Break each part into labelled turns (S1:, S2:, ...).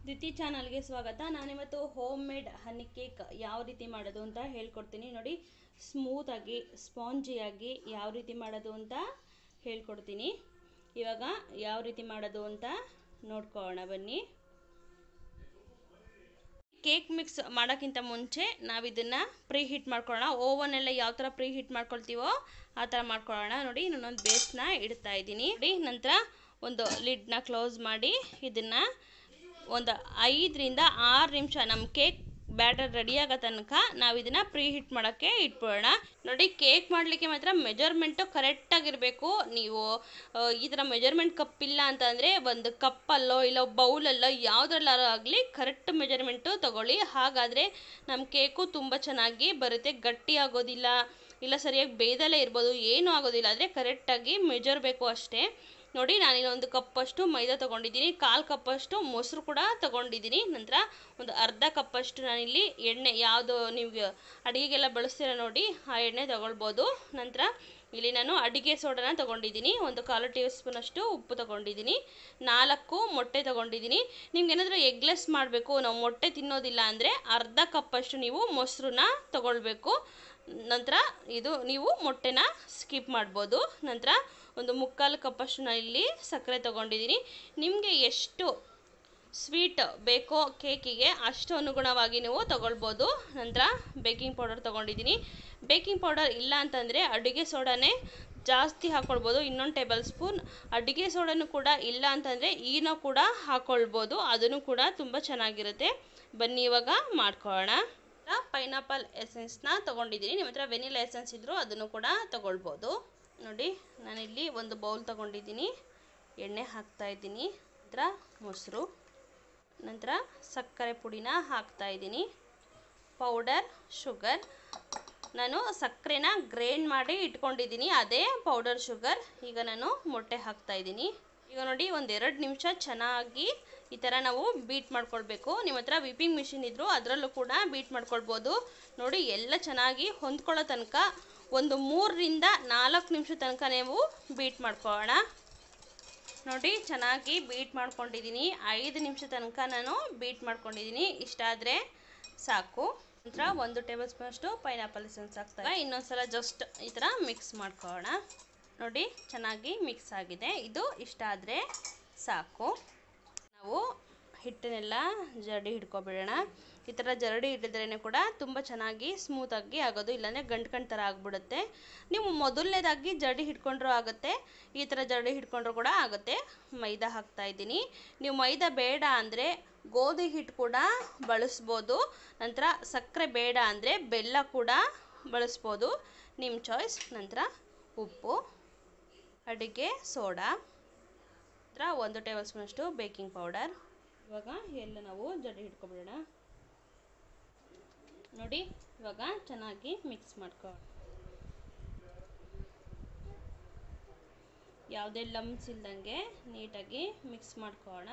S1: ದಿತಿ ಚಾನಲ್ಗೆ ಸ್ವಾಗತ. ನಾನಿವತ್ತು ಹೋಮ್ ಮೇಡ್ ಹನಿ ಕೇಕ್ ಯಾವ ರೀತಿ ಮಾಡೋದು ಅಂತ ಹೇಳ್ಕೊಡ್ತೀನಿ. ನೋಡಿ, ಸ್ಮೂತಾಗಿ ಸ್ಪಾಂಜಿಯಾಗಿ ಯಾವ ರೀತಿ ಮಾಡೋದು ಅಂತ ಹೇಳ್ಕೊಡ್ತೀನಿ. ಇವಾಗ ಯಾವ ರೀತಿ ಮಾಡೋದು ಅಂತ ನೋಡ್ಕೊಳ್ಳೋಣ ಬನ್ನಿ. ಕೇಕ್ ಮಿಕ್ಸ್ ಮಾಡೋಕ್ಕಿಂತ ಮುಂಚೆ ನಾವು ಇದನ್ನು ಪ್ರೀ ಹೀಟ್ ಮಾಡ್ಕೊಳ್ಳೋಣ. ಓವನ್ ಎಲ್ಲ ಯಾವ ಥರ ಪ್ರೀ ಹೀಟ್ ಮಾಡ್ಕೊಳ್ತೀವೋ ಆ ಥರ ಮಾಡ್ಕೊಳ್ಳೋಣ. ನೋಡಿ, ನಾನೊಂದು ಬೇಸ್ನ ಇಡ್ತಾ ಇದ್ದೀನಿ. ನೋಡಿ, ನಂತರ ಒಂದು ಲಿಡ್ನ ಕ್ಲೋಸ್ ಮಾಡಿ ಇದನ್ನು ಒಂದು 5 ರಿಂದ 6 ನಿಮಿಷ ನಮ್ಮ ಕೇಕ್ ಬ್ಯಾಟರ್ ರೆಡಿ ಆಗೋ ತನಕ ನಾವು ಇದನ್ನು ಪ್ರೀ ಹೀಟ್ ಮಾಡೋಕ್ಕೆ ಇಟ್ಬಿಡೋಣ. ನೋಡಿ, ಕೇಕ್ ಮಾಡಲಿಕ್ಕೆ ಮಾತ್ರ ಮೆಜರ್ಮೆಂಟು ಕರೆಕ್ಟಾಗಿರಬೇಕು. ನೀವು ಈ ಥರ ಮೆಜರ್ಮೆಂಟ್ ಕಪ್ ಇಲ್ಲ ಅಂತಂದರೆ ಒಂದು ಕಪ್ಪಲ್ಲೋ ಇಲ್ಲ ಬೌಲಲ್ಲೋ ಯಾವುದ್ರಲ್ಲಾರು ಆಗಲಿ ಕರೆಕ್ಟ್ ಮೆಜರ್ಮೆಂಟು ತೊಗೊಳ್ಳಿ. ಹಾಗಾದರೆ ನಮ್ಮ ಕೇಕು ತುಂಬ ಚೆನ್ನಾಗಿ ಬರುತ್ತೆ. ಗಟ್ಟಿ ಆಗೋದಿಲ್ಲ, ಇಲ್ಲ ಸರಿಯಾಗಿ ಬೇಯ್ದಲ್ಲೇ ಇರ್ಬೋದು, ಏನೂ ಆಗೋದಿಲ್ಲ. ಆದರೆ ಕರೆಕ್ಟಾಗಿ ಮೆಜರ್ ಬೇಕು ಅಷ್ಟೇ. ನೋಡಿ, ನಾನಿಲ್ಲಿ 1 ಕಪ್ಪಷ್ಟು ಮೈದಾ ತೊಗೊಂಡಿದ್ದೀನಿ, 1/4 ಕಪ್ಪಷ್ಟು ಮೊಸರು ಕೂಡ ತೊಗೊಂಡಿದ್ದೀನಿ. ನಂತರ ಒಂದು ಅರ್ಧ ಕಪ್ಪಷ್ಟು ನಾನಿಲ್ಲಿ ಎಣ್ಣೆ, ಯಾವುದು ನೀವು ಅಡುಗೆಗೆಲ್ಲ ಬಳಸ್ತೀರ ನೋಡಿ ಆ ಎಣ್ಣೆ ತೊಗೊಳ್ಬೋದು. ನಂತರ ಇಲ್ಲಿ ನಾನು ಅಡುಗೆ ಸೋಡಾನ ತೊಗೊಂಡಿದ್ದೀನಿ, 1/4 ಟೀ ಸ್ಪೂನಷ್ಟು ಉಪ್ಪು ತೊಗೊಂಡಿದ್ದೀನಿ, 4 ಮೊಟ್ಟೆ ತೊಗೊಂಡಿದ್ದೀನಿ. ನಿಮ್ಗೇನಾದರೂ ಎಗ್ಲೆಸ್ ಮಾಡಬೇಕು, ನಾವು ಮೊಟ್ಟೆ ತಿನ್ನೋದಿಲ್ಲ ಅಂದರೆ ಅರ್ಧ ಕಪ್ಪಷ್ಟು ನೀವು ಮೊಸರನ್ನ ತೊಗೊಳ್ಬೇಕು. ನಂತರ ಇದು ನೀವು ಮೊಟ್ಟೆನ ಸ್ಕಿಪ್ ಮಾಡ್ಬೋದು. ನಂತರ 1/4 ಕಪ್ಪಷ್ಟು ನಾನು ಇಲ್ಲಿ ಸಕ್ಕರೆ ತೊಗೊಂಡಿದ್ದೀನಿ. ನಿಮಗೆ ಎಷ್ಟು ಸ್ವೀಟ್ ಬೇಕೋ ಕೇಕಿಗೆ ಅಷ್ಟು ಅನುಗುಣವಾಗಿ ನೀವು ತೊಗೊಳ್ಬೋದು. ನಂತರ ಬೇಕಿಂಗ್ ಪೌಡರ್ ತೊಗೊಂಡಿದ್ದೀನಿ. ಬೇಕಿಂಗ್ ಪೌಡರ್ ಇಲ್ಲ ಅಂತಂದರೆ ಅಡುಗೆ ಸೋಡಾನೇ ಜಾಸ್ತಿ ಹಾಕ್ಕೊಳ್ಬೋದು, 1 ಟೇಬಲ್ ಸ್ಪೂನ್. ಅಡುಗೆ ಸೋಡಾನು ಕೂಡ ಇಲ್ಲ ಅಂತಂದರೆ ಈನೋ ಕೂಡ ಹಾಕ್ಕೊಳ್ಬೋದು, ಅದನ್ನು ಕೂಡ ತುಂಬ ಚೆನ್ನಾಗಿರುತ್ತೆ. ಬನ್ನಿ ಇವಾಗ ಮಾಡ್ಕೊಳ್ಳೋಣ. ಪೈನಾಪಲ್ ಎಸೆನ್ಸ್ನ ತೊಗೊಂಡಿದ್ದೀನಿ. ನಿಮ್ಮ ಹತ್ರ ವೆನಿಲಾ ಎಸೆನ್ಸ್ ಇದ್ದರೂ ಅದನ್ನು ಕೂಡ ತೊಗೊಳ್ಬೋದು. ನೋಡಿ, ನಾನಿಲ್ಲಿ ಒಂದು ಬೌಲ್ ತೊಗೊಂಡಿದ್ದೀನಿ, ಎಣ್ಣೆ ಹಾಕ್ತಾಯಿದ್ದೀನಿ, ನಂತರ ಮೊಸರು, ನಂತರ ಸಕ್ಕರೆ ಪುಡಿನ ಹಾಕ್ತಾಯಿದ್ದೀನಿ, ಪೌಡರ್ ಶುಗರ್. ನಾನು ಸಕ್ಕರೆನ ಗ್ರೈಂಡ್ ಮಾಡಿ ಇಟ್ಕೊಂಡಿದ್ದೀನಿ, ಅದೇ ಪೌಡರ್ ಶುಗರ್. ಈಗ ನಾನು ಮೊಟ್ಟೆ ಹಾಕ್ತಾಯಿದ್ದೀನಿ. ಈಗ ನೋಡಿ, 1-2 ನಿಮಿಷ ಚೆನ್ನಾಗಿ ಈ ಥರ ನಾವು ಬೀಟ್ ಮಾಡ್ಕೊಳ್ಬೇಕು. ನಿಮ್ಮ ಹತ್ರ ವಿಪಿಂಗ್ ಮಿಷಿನ್ ಇದ್ದರೂ ಅದರಲ್ಲೂ ಕೂಡ ಬೀಟ್ ಮಾಡ್ಕೊಳ್ಬೋದು. ನೋಡಿ, ಎಲ್ಲ ಚೆನ್ನಾಗಿ ಹೊಂದ್ಕೊಳ್ಳೋ ತನಕ 3 ರಿಂದ 4 ನಿಮಿಷ ತನಕ ನೀವು ಬೀಟ್ ಮಾಡ್ಕೊಳ್ಳೋಣ. ನೋಡಿ, ಚೆನ್ನಾಗಿ ಬೀಟ್ ಮಾಡ್ಕೊಂಡಿದ್ದೀನಿ, 5 ನಿಮಿಷ ತನಕ ನಾನು ಬೀಟ್ ಮಾಡ್ಕೊಂಡಿದ್ದೀನಿ. ಇಷ್ಟಾದರೆ ಸಾಕು. ನಂತರ 1 ಟೇಬಲ್ ಸ್ಪೂನಷ್ಟು ಪೈನಾಪಲ್ ಎಸೆನ್ಸ್ ಹಾಕ್ತಾರೆ. ಇನ್ನೊಂದು ಸಲ ಜಸ್ಟ್ ಈ ಥರ ಮಿಕ್ಸ್ ಮಾಡ್ಕೊಳ್ಳೋಣ. ನೋಡಿ, ಚೆನ್ನಾಗಿ ಮಿಕ್ಸ್ ಆಗಿದೆ. ಇದು ಇಷ್ಟ ಆದರೆ ಸಾಕು. ನಾವು ಹಿಟ್ಟನ್ನೆಲ್ಲ ಜರಡಿ ಹಿಡ್ಕೊಬಿಡೋಣ. ಈ ಥರ ಜರಡಿ ಹಿಡಿದ್ರೇ ಕೂಡ ತುಂಬ ಚೆನ್ನಾಗಿ ಸ್ಮೂತಾಗಿ ಆಗೋದು, ಇಲ್ಲಾಂದರೆ ಗಂಟು ಥರ ಆಗಿಬಿಡುತ್ತೆ. ನೀವು ಮೊದಲನೇದಾಗಿ ಜರಡಿ ಹಿಡ್ಕೊಂಡ್ರೂ ಆಗುತ್ತೆ, ಈ ಥರ ಜರಡಿ ಹಿಡ್ಕೊಂಡ್ರೂ ಕೂಡ ಆಗುತ್ತೆ. ಮೈದಾ ಹಾಕ್ತಾಯಿದ್ದೀನಿ. ನೀವು ಮೈದಾ ಬೇಡ ಅಂದರೆ ಗೋಧಿ ಹಿಟ್ಟು ಕೂಡ ಬಳಸ್ಬೋದು. ನಂತರ ಸಕ್ಕರೆ ಬೇಡ ಅಂದರೆ ಬೆಲ್ಲ ಕೂಡ ಬಳಸ್ಬೋದು, ನಿಮ್ಮ ಚಾಯ್ಸ್. ನಂತರ ಉಪ್ಪು, ಅಡುಗೆ ಸೋಡಾ, ನಂತರ 1 ಟೇಬಲ್ ಸ್ಪೂನಷ್ಟು ಬೇಕಿಂಗ್ ಪೌಡರ್. ಇವಾಗ ಎಲ್ಲ ನಾವು ಜರಡಿ ಹಿಡ್ಕೊಬಿಡೋಣ. ನೋಡಿ, ಇವಾಗ ಚೆನ್ನಾಗಿ ಮಿಕ್ಸ್ ಮಾಡ್ಕೊ. ಯಾವುದೇ ಲಮ್ಸ್ ಇಲ್ದಂಗೆ ನೀಟಾಗಿ ಮಿಕ್ಸ್ ಮಾಡ್ಕೊಳ್ಳೋಣ.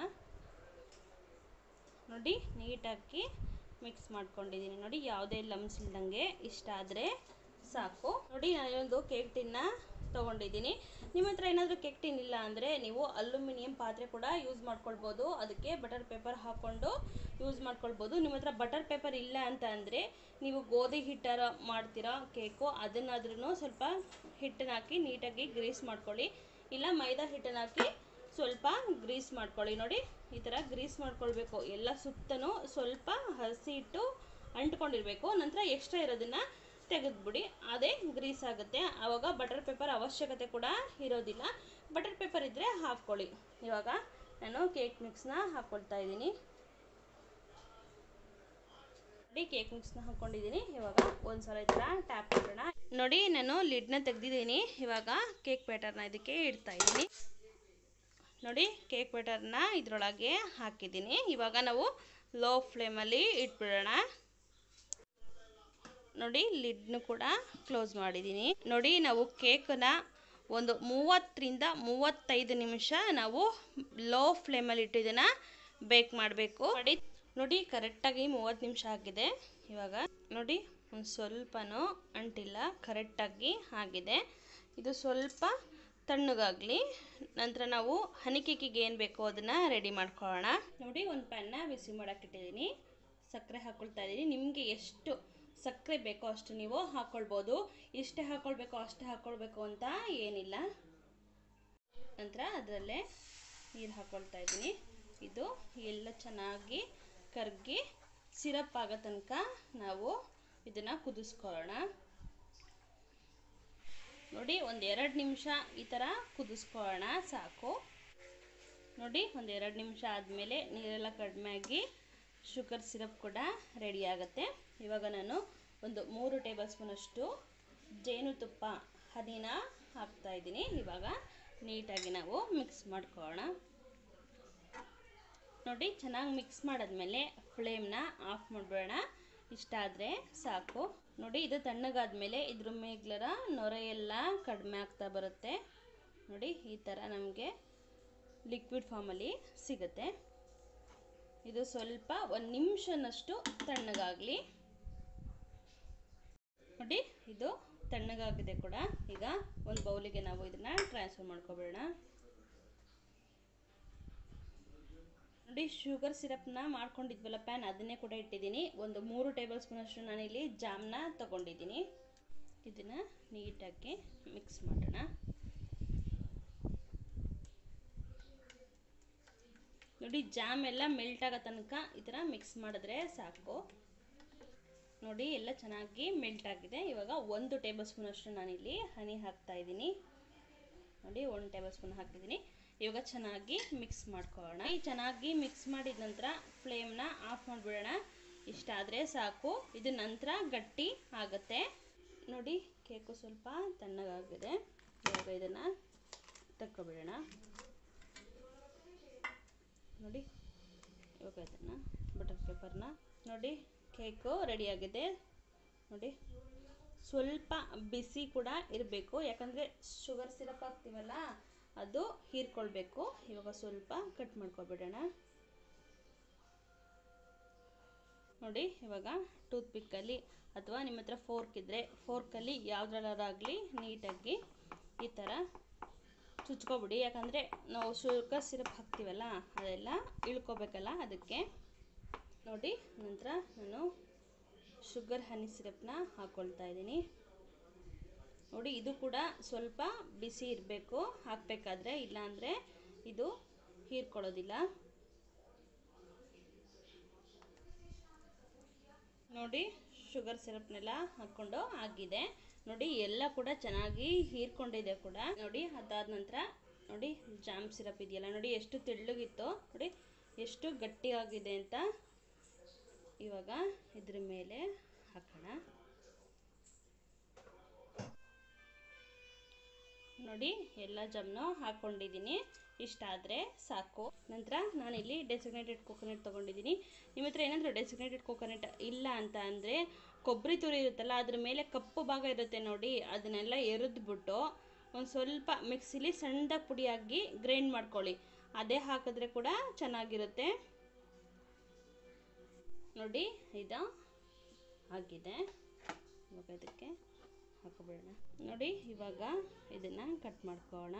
S1: ನೋಡಿ, ನೀಟಾಗಿ ಮಿಕ್ಸ್ ಮಾಡ್ಕೊಂಡಿದ್ದೀನಿ. ನೋಡಿ, ಯಾವುದೇ ಲಮ್ಸ್ ಇಲ್ದಂಗೆ ಇಷ್ಟ ಆದರೆ ಸಾಕು. ನೋಡಿ, ನಾನೊಂದು ಕೇಕ್ ಟಿನ್ನ ತೊಗೊಂಡಿದ್ದೀನಿ. ನಿಮ್ಮ ಹತ್ರ ಏನಾದರೂ ಕೇಕ್ ಟಿನ್ ಇಲ್ಲ ಅಂದರೆ ನೀವು ಅಲ್ಯೂಮಿನಿಯಂ ಪಾತ್ರೆ ಕೂಡ ಯೂಸ್ ಮಾಡ್ಕೊಳ್ಬೋದು. ಅದಕ್ಕೆ ಬಟರ್ ಪೇಪರ್ ಹಾಕ್ಕೊಂಡು ಯೂಸ್ ಮಾಡ್ಕೊಳ್ಬೋದು. ನಿಮ್ಮ ಹತ್ರ ಬಟರ್ ಪೇಪರ್ ಇಲ್ಲ ಅಂತ ಅಂದರೆ ನೀವು ಗೋಧಿ ಹಿಟ್ಟರ ಮಾಡ್ತೀರಾ ಕೇಕು, ಅದನ್ನಾದ್ರೂ ಸ್ವಲ್ಪ ಹಿಟ್ಟನ್ನು ಹಾಕಿ ನೀಟಾಗಿ ಗ್ರೀಸ್ ಮಾಡ್ಕೊಳ್ಳಿ, ಇಲ್ಲ ಮೈದಾ ಹಿಟ್ಟನ್ನು ಹಾಕಿ ಸ್ವಲ್ಪ ಗ್ರೀಸ್ ಮಾಡ್ಕೊಳ್ಳಿ. ನೋಡಿ, ಈ ಥರ ಗ್ರೀಸ್ ಮಾಡ್ಕೊಳ್ಬೇಕು. ಎಲ್ಲ ಸುತ್ತಲೂ ಸ್ವಲ್ಪ ಹಸಿ ಹಿಟ್ಟು ಅಂಟ್ಕೊಂಡಿರಬೇಕು. ನಂತರ ಎಕ್ಸ್ಟ್ರಾ ಇರೋದನ್ನು ತೆಗೆದುಬಿಡಿ, ಅದೇ ಗ್ರೀಸ್ ಆಗುತ್ತೆ. ಆವಾಗ ಬಟರ್ ಪೇಪರ್ ಅವಶ್ಯಕತೆ ಕೂಡ ಇರೋದಿಲ್ಲ. ಬಟರ್ ಪೇಪರ್ ಇದ್ದರೆ ಹಾಕ್ಕೊಳ್ಳಿ. ಇವಾಗ ನಾನು ಕೇಕ್ ಮಿಕ್ಸ್ನ ಹಾಕ್ಕೊಳ್ತಾ ಇದ್ದೀನಿ. ನೋಡಿ, ಕೇಕ್ ಮಿಕ್ಸ್ನ ಹಾಕ್ಕೊಂಡಿದ್ದೀನಿ. ಇವಾಗ ಒಂದು ಸಲ ಈ ಥರ ಟ್ಯಾಪ್ ಮಾಡೋಣ. ನೋಡಿ, ನಾನು ಲಿಡ್ನ ತೆಗೆದಿದ್ದೀನಿ. ಇವಾಗ ಕೇಕ್ ಬ್ಯಾಟರ್ನ ಇದಕ್ಕೆ ಇಡ್ತಾ ಇದ್ದೀನಿ. ನೋಡಿ, ಕೇಕ್ ಬ್ಯಾಟರ್ನ ಇದರೊಳಗೆ ಹಾಕಿದ್ದೀನಿ. ಇವಾಗ ನಾವು ಲೋ ಫ್ಲೇಮಲ್ಲಿ ಇಟ್ಬಿಡೋಣ. ನೋಡಿ, ಲಿಡ್ನು ಕೂಡ ಕ್ಲೋಸ್ ಮಾಡಿದ್ದೀನಿ. ನೋಡಿ, ನಾವು ಕೇಕನ್ನ ಒಂದು 30 ರಿಂದ 35 ನಿಮಿಷ ನಾವು ಲೋ ಫ್ಲೇಮಲ್ಲಿ ಇಟ್ಟು ಇದನ್ನು ಬೇಕ್ ಮಾಡಬೇಕು. ನೋಡಿ, ಕರೆಕ್ಟಾಗಿ 30 ನಿಮಿಷ ಆಗಿದೆ. ಇವಾಗ ನೋಡಿ, ಒಂದು ಸ್ವಲ್ಪನೂ ಅಂಟಿಲ್ಲ, ಕರೆಕ್ಟಾಗಿ ಆಗಿದೆ. ಇದು ಸ್ವಲ್ಪ ತಣ್ಣಗಾಗಲಿ. ನಂತರ ನಾವು ಹನಿ ಕೇಕಿಗೆ ಏನು ಬೇಕೋ ಅದನ್ನು ರೆಡಿ ಮಾಡ್ಕೊಳ್ಳೋಣ. ನೋಡಿ, ಒಂದು ಪ್ಯಾನ್ನ ಬಿಸಿ ಮಾಡೋಕ್ಕಿಟ್ಟಿದ್ದೀನಿ. ಸಕ್ಕರೆ ಹಾಕ್ಕೊಳ್ತಾ ಇದ್ದೀನಿ. ನಿಮಗೆ ಎಷ್ಟು ಸಕ್ಕರೆ ಬೇಕೋ ಅಷ್ಟು ನೀವು ಹಾಕ್ಕೊಳ್ಬೋದು. ಇಷ್ಟೇ ಹಾಕ್ಕೊಳ್ಬೇಕು ಅಷ್ಟೇ ಹಾಕ್ಕೊಳ್ಬೇಕು ಅಂತ ಏನಿಲ್ಲ. ನಂತರ ಅದರಲ್ಲೇ ನೀರು ಹಾಕ್ಕೊಳ್ತಾ ಇದ್ದೀನಿ. ಇದು ಎಲ್ಲ ಚೆನ್ನಾಗಿ ಕರಗಿ ಸಿರಪ್ ಆಗೋ ತನಕ ನಾವು ಇದನ್ನು ಕುದಿಸ್ಕೊಳ್ಳೋಣ. ನೋಡಿ, ಒಂದು 2 ನಿಮಿಷ ಈ ಥರ ಕುದಿಸ್ಕೊಳ್ಳೋಣ ಸಾಕು. ನೋಡಿ, ಒಂದು 2 ನಿಮಿಷ ಆದಮೇಲೆ ನೀರೆಲ್ಲ ಕಡಿಮೆ ಆಗಿ ಶುಗರ್ ಸಿರಪ್ ಕೂಡ ರೆಡಿ ಆಗುತ್ತೆ. ಇವಾಗ ನಾನು ಒಂದು 3 ಟೇಬಲ್ ಸ್ಪೂನಷ್ಟು ಜೇನುತುಪ್ಪ ಹನಿನ ಹಾಕ್ತಾಯಿದ್ದೀನಿ. ಇವಾಗ ನೀಟಾಗಿ ನಾವು ಮಿಕ್ಸ್ ಮಾಡ್ಕೊಳ್ಳೋಣ. ನೋಡಿ, ಚೆನ್ನಾಗಿ ಮಿಕ್ಸ್ ಮಾಡಿದ್ಮೇಲೆ ಫ್ಲೇಮ್ನ ಆಫ್ ಮಾಡಿಬಿಡೋಣ. ಇಷ್ಟ ಆದರೆ ಸಾಕು. ನೋಡಿ, ಇದು ತಣ್ಣಗಾದ್ಮೇಲೆ ಇದ್ರ ಮೇಗ್ಲರ ನೊರೆ ಎಲ್ಲ ಕಡಿಮೆ ಆಗ್ತಾ ಬರುತ್ತೆ. ನೋಡಿ, ಈ ಥರ ನಮಗೆ ಲಿಕ್ವಿಡ್ ಫಾರ್ಮಲ್ಲಿ ಸಿಗುತ್ತೆ. ಇದು ಸ್ವಲ್ಪ 1 ನಿಮಿಷನಷ್ಟು ತಣ್ಣಗಾಗಲಿ. ನೋಡಿ, ಇದು ತಣ್ಣಗಾಗಿದೆ ಕೂಡ. ಈಗ ಒಂದು ಬೌಲಿಗೆ ನಾವು ಇದನ್ನು ಟ್ರಾನ್ಸ್ಫರ್ ಮಾಡ್ಕೊಬೇಡ. ನೋಡಿ, ಶುಗರ್ ಸಿರಪ್ನ ಮಾಡ್ಕೊಂಡಿದ್ವಲ್ಲ ಪ್ಯಾನ್, ಅದನ್ನೇ ಕೂಡ ಇಟ್ಟಿದ್ದೀನಿ. ಒಂದು 3 ಟೇಬಲ್ ಸ್ಪೂನಷ್ಟು ನಾನಿಲ್ಲಿ ಜಾಮ್ನ ತೊಗೊಂಡಿದ್ದೀನಿ. ಇದನ್ನು ನೀಟಾಗಿ ಮಿಕ್ಸ್ ಮಾಡೋಣ. ನೋಡಿ, ಜಾಮ್ ಎಲ್ಲ ಮೆಲ್ಟ್ ಆಗೋ ತನಕ ಈ ಥರ ಮಿಕ್ಸ್ ಮಾಡಿದ್ರೆ ಸಾಕು. ನೋಡಿ, ಎಲ್ಲ ಚೆನ್ನಾಗಿ ಮೆಲ್ಟ್ ಆಗಿದೆ. ಇವಾಗ 1 ಟೇಬಲ್ ಸ್ಪೂನಷ್ಟು ನಾನಿಲ್ಲಿ ಹನಿ ಹಾಕ್ತಾ ಇದ್ದೀನಿ. ನೋಡಿ, 1 ಟೇಬಲ್ ಸ್ಪೂನ್ ಹಾಕಿದ್ದೀನಿ. ಇವಾಗ ಚೆನ್ನಾಗಿ ಮಿಕ್ಸ್ ಮಾಡ್ಕೊಳ್ಳೋಣ. ಚೆನ್ನಾಗಿ ಮಿಕ್ಸ್ ಮಾಡಿದ ನಂತರ ಫ್ಲೇಮ್ನ ಆಫ್ ಮಾಡಿಬಿಡೋಣ. ಇಷ್ಟ ಆದರೆ ಸಾಕು. ಇದು ನಂತರ ಗಟ್ಟಿ ಆಗುತ್ತೆ. ನೋಡಿ, ಕೇಕು ಸ್ವಲ್ಪ ತಣ್ಣಗಾಗಿದೆ. ಇವಾಗ ಇದನ್ನು ತಕ್ಕೊಬಿಡೋಣ. ನೋಡಿ, ಇವಾಗ ಇದನ್ನು ಬಟರ್ ಪೇಪರ್ನ ನೋಡಿ, ಕೇಕು ರೆಡಿಯಾಗಿದೆ. ನೋಡಿ, ಸ್ವಲ್ಪ ಬಿಸಿ ಕೂಡ ಇರಬೇಕು, ಯಾಕಂದರೆ ಶುಗರ್ ಸಿರಪ್ ಹಾಕ್ತೀವಲ್ಲ ಅದು ಹೀರ್ಕೊಳ್ಬೇಕು. ಇವಾಗ ಸ್ವಲ್ಪ ಕಟ್ ಮಾಡ್ಕೊಬಿಡೋಣ. ನೋಡಿ, ಇವಾಗ ಟೂತ್ ಪಿಕ್ಕಲ್ಲಿ ಅಥವಾ ನಿಮ್ಮ ಹತ್ರ ಫೋರ್ಕ್ ಇದ್ದರೆ ಫೋರ್ಕಲ್ಲಿ ಯಾವುದ್ರಲ್ಲಾಗಲಿ ನೀಟಾಗಿ ಈ ಥರ ಚುಚ್ಕೊಬಿಡಿ. ಯಾಕಂದರೆ ನಾವು ಶುಗರ್ ಸಿರಪ್ ಹಾಕ್ತೀವಲ್ಲ ಅದೆಲ್ಲ ಇಳ್ಕೊಬೇಕಲ್ಲ, ಅದಕ್ಕೆ. ನೋಡಿ, ನಂತರ ನಾನು ಶುಗರ್ ಹನಿ ಸಿರಪ್ನ ಹಾಕ್ಕೊಳ್ತಾ ಇದ್ದೀನಿ. ನೋಡಿ, ಇದು ಕೂಡ ಸ್ವಲ್ಪ ಬಿಸಿ ಇರಬೇಕು ಹಾಕಬೇಕಾದ್ರೆ, ಇಲ್ಲಾಂದರೆ ಇದು ಹೀರ್ಕೊಳ್ಳೋದಿಲ್ಲ. ನೋಡಿ, ಶುಗರ್ ಸಿರಪ್ನೆಲ್ಲ ಹಾಕ್ಕೊಂಡು ಆಗಿದೆ. ನೋಡಿ, ಎಲ್ಲ ಕೂಡ ಚೆನ್ನಾಗಿ ಹೀರ್ಕೊಂಡಿದೆ ಕೂಡ. ನೋಡಿ, ಅದಾದ ನಂತರ ನೋಡಿ ಜಾಮ್ ಸಿರಪ್ ಇದೆಯಲ್ಲ, ನೋಡಿ ಎಷ್ಟು ತೆಳ್ಳಗಿತ್ತು, ನೋಡಿ ಎಷ್ಟು ಗಟ್ಟಿಯಾಗಿದೆ ಅಂತ. ಇವಾಗ ಇದ್ರ ಮೇಲೆ ಹಾಕೋಣ. ನೋಡಿ, ಎಲ್ಲ ಜಾಮ್ನು ಹಾಕ್ಕೊಂಡಿದ್ದೀನಿ. ಇಷ್ಟ ಆದರೆ ಸಾಕು. ನಂತರ ನಾನಿಲ್ಲಿ ಡೆಸಿಗ್ನೇಟೆಡ್ ಕೋಕೋನಟ್ ತೊಗೊಂಡಿದ್ದೀನಿ. ನಿಮ್ಮ ಹತ್ರ ಏನಾದರೂ ಡೆಸಿಗ್ನೇಟೆಡ್ ಕೋಕೋನಟ್ ಇಲ್ಲ ಅಂತ ಅಂದರೆ ಕೊಬ್ಬರಿ ತುರಿ ಇರುತ್ತಲ್ಲ, ಅದ್ರ ಮೇಲೆ ಕಪ್ಪು ಭಾಗ ಇರುತ್ತೆ ನೋಡಿ, ಅದನ್ನೆಲ್ಲ ಎರೆದ್ಬಿಟ್ಟು ಒಂದು ಸ್ವಲ್ಪ ಮಿಕ್ಸಿಲಿ ಸಣ್ಣದಾಗಿ ಪುಡಿಯಾಗಿ ಗ್ರೈಂಡ್ ಮಾಡ್ಕೊಳ್ಳಿ. ಅದೇ ಹಾಕಿದ್ರೆ ಕೂಡ ಚೆನ್ನಾಗಿರುತ್ತೆ. ನೋಡಿ, ಇದು ಆಗಿದೆ. ಇವಾಗ ಇದಕ್ಕೆ ಹಾಕೋಬಿಡೋಣ. ನೋಡಿ, ಇವಾಗ ಇದನ್ನು ಕಟ್ ಮಾಡ್ಕೊಳ್ಳೋಣ.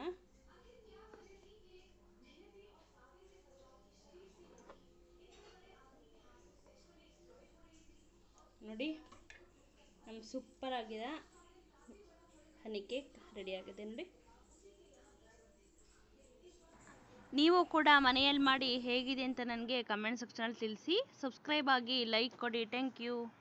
S1: ನೋಡಿ, ನಮ್ಮ ಸೂಪರ್ ಆಗಿದೆ ಹನಿ ಕೇಕ್ ರೆಡಿಯಾಗಿದೆ. ನೋಡಿ, ನೀವು ಕೂಡ ಮನೆಯಲ್ಲಿ ಮಾಡಿ ಹೇಗಿದೆ ಅಂತ ನನಗೆ ಕಮೆಂಟ್ ಸೆಕ್ಷನಲ್ಲಿ ತಿಳಿಸಿ. ಸಬ್ಸ್ಕ್ರೈಬ್ ಆಗಿ, ಲೈಕ್ ಕೊಡಿ. Thank you.